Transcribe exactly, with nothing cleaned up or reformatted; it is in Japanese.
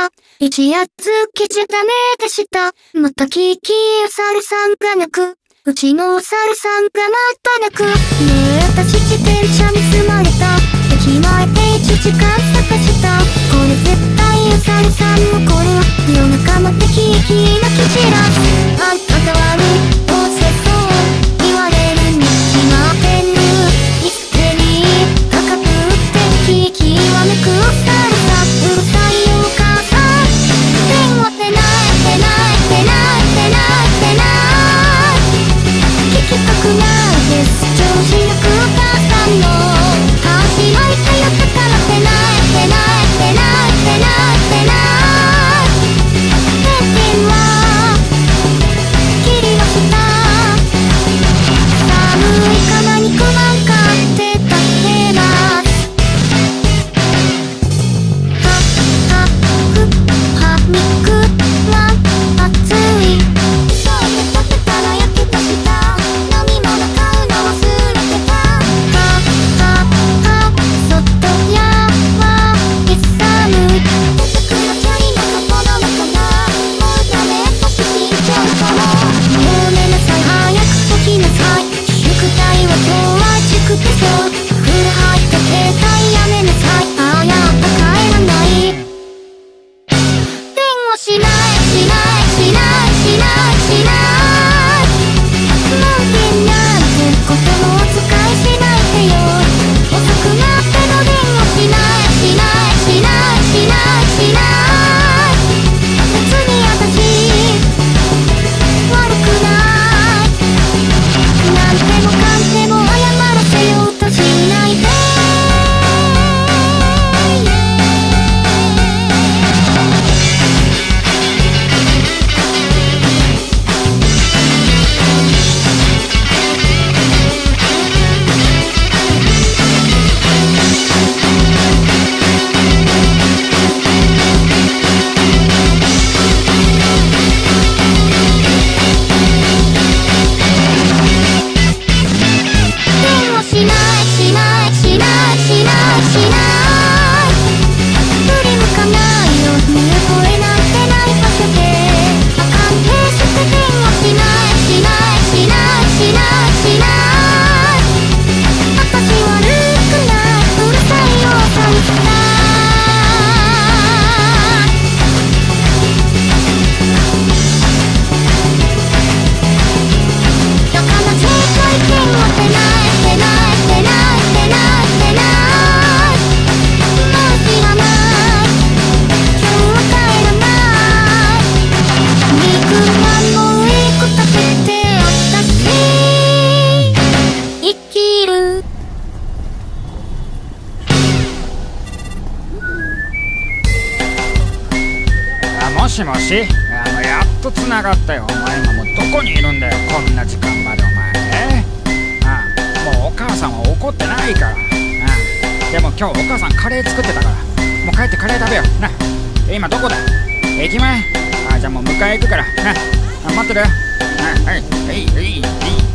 た。一夜月じゃダメでした。またキキお猿さんが泣く。うちのお猿さんがまた泣く。ねえ私自転車盗まれた。駅前でいちじかん探した。これ絶対お猿さんもこれは夜中までキキ泣き散らす。あんたが悪いどうせそう言われるに決まってる。一斉に高く売ってキキはめくお猿さん。うるさいよお母さん。電話ってないってないってないってないってない聞きたくないです調子よくお母さんの話し相手やってたらってないってないってないってないってない電話切りました寒いから肉まん買って食べますははふはみくまん熱い急いで食べたらやけたした飲み物買うの忘れてたはははそっとやわい寒い出てくるチャイの心の中もうダメ年死んじゃうかももう寝なさい早く起きなさい宿題は今日は塾でしょ風呂入って携帯やめなさいああやっぱ帰らない電話しないしないしないしないしないもう電なんてこともお使いしないでよ遅くなっても電話しないしないしないしないしない別に私悪くないなんでもかんでも謝らせようとしないで電話しないしないしないしないしない振り向かないよ見覚えなんてないさせてあかんへして電話しないしないしないしないしない私悪くないうるさいよお猿さんだから絶対電話ってないってないってないってないってないもう知らない今日は帰らない肉まんもいい子食べて私生きるあ、もしもし、あのやっとつながったよ。お前今もうどこにいるんだよ、こんな時間までお前。えあもうお母さんは怒ってないから。あでも今日お母さんカレー作ってたから、もう帰ってカレー食べような。今どこだ？駅前？あじゃあもう迎え行くからな。あ待ってるよ。あはいはいはいはい。